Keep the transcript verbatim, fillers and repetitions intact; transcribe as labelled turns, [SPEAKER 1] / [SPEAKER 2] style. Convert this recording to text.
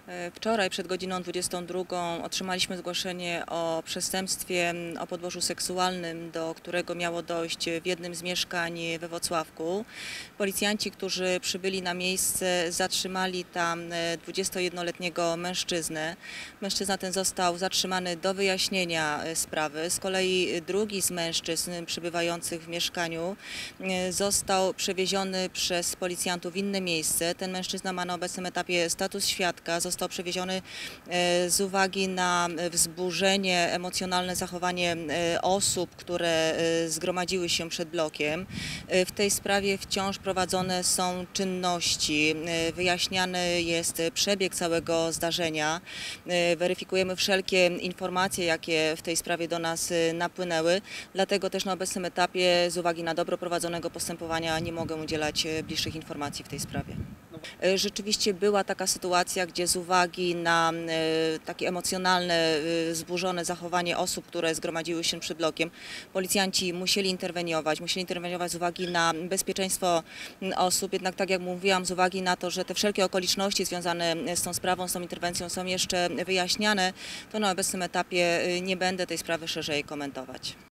[SPEAKER 1] E, Wczoraj przed godziną dwudziestą drugą otrzymaliśmy zgłoszenie o przestępstwie o podłożu seksualnym, do którego miało dojść w jednym z mieszkań we Włocławku. Policjanci, którzy przybyli na miejsce, zatrzymali tam dwudziestojednoletniego mężczyznę. Mężczyzna ten został zatrzymany do wyjaśnienia sprawy. Z kolei drugi z mężczyzn przybywających w mieszkaniu został przewieziony przez policjantów w inne miejsce. Ten mężczyzna ma na obecnym etapie status świadka. Został przewieziony z uwagi na wzburzenie, emocjonalne zachowanie osób, które zgromadziły się przed blokiem. W tej sprawie wciąż prowadzone są czynności. Wyjaśniany jest przebieg całego zdarzenia. Weryfikujemy wszelkie informacje, jakie w tej sprawie do nas napłynęły. Dlatego też na obecnym etapie, z uwagi na dobro prowadzonego postępowania, nie mogę udzielać bliższych informacji w tej sprawie. Rzeczywiście była taka sytuacja, gdzie z uwagi na takie emocjonalne, zburzone zachowanie osób, które zgromadziły się przed blokiem, policjanci musieli interweniować, musieli interweniować z uwagi na bezpieczeństwo osób, jednak tak jak mówiłam, z uwagi na to, że te wszelkie okoliczności związane z tą sprawą, z tą interwencją są jeszcze wyjaśniane, to na obecnym etapie nie będę tej sprawy szerzej komentować.